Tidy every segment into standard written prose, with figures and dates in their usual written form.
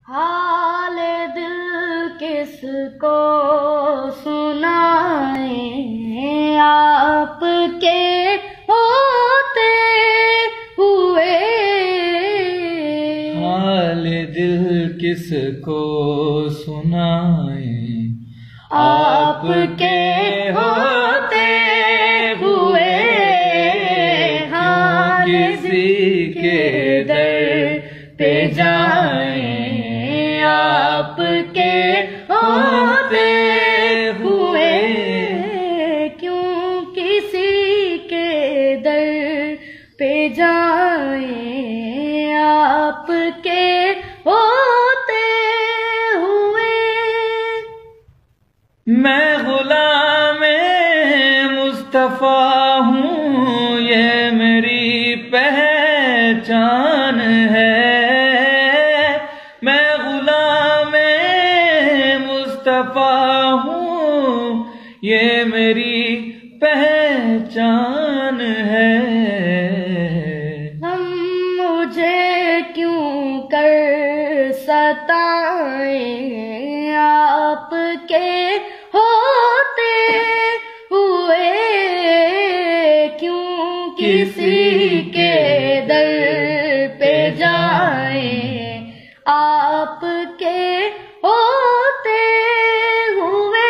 हाल दिल किसको सुनाए, आपके होते हुए। हाल दिल किसको सुनाए, आपके होते हुए। हाँ, किसी के दर पे जाएं, आपके होते हुए। क्यों किसी के दर पे जाएं, आपके होते हुए। मैं गुलाम-ए मुस्तफा हूँ, ये मेरी पहचान है। मैं गुलाम-ए मुस्तफा हूँ, ये मेरी पहचान है। हम मुझे क्यों कर सताएं, आपके होते हुए। क्यों किसी के दर पे जाएं, आपके होते हुए।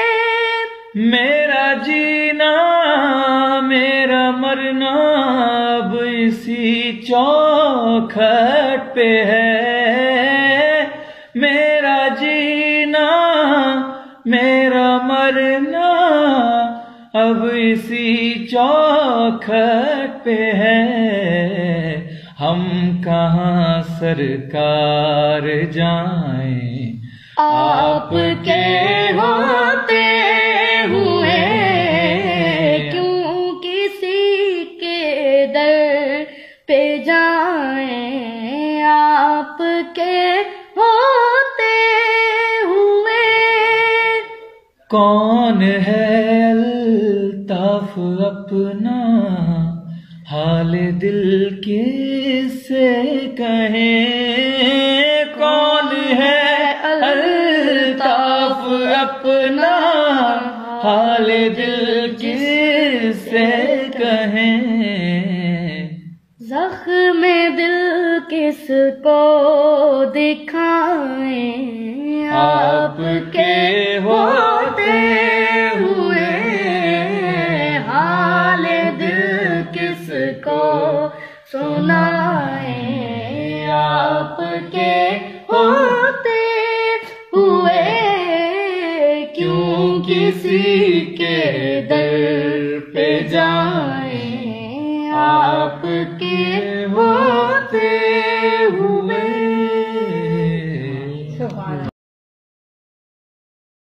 मेरा जीना मेरा मरना अब इसी चौखट पे है। मेरा जीना मेरा मरना अब इसी चौखट पे है। हम कहाँ सरकार जाएं, आपके होते हुए। क्यों किसी के दर पे जाएं, आपके होते हुए। कौन है अल्ताफ अपना, हाल दिल किससे कहें। कौन है अल्ताफ अपना, हाल दिल किससे कहें। ज़ख्म दिल किसको दिखाएं, आपके होते हुए। हाल दिल किसको सुनाएं, आपके होते हुए। क्यों किसी के दर पे जाएं,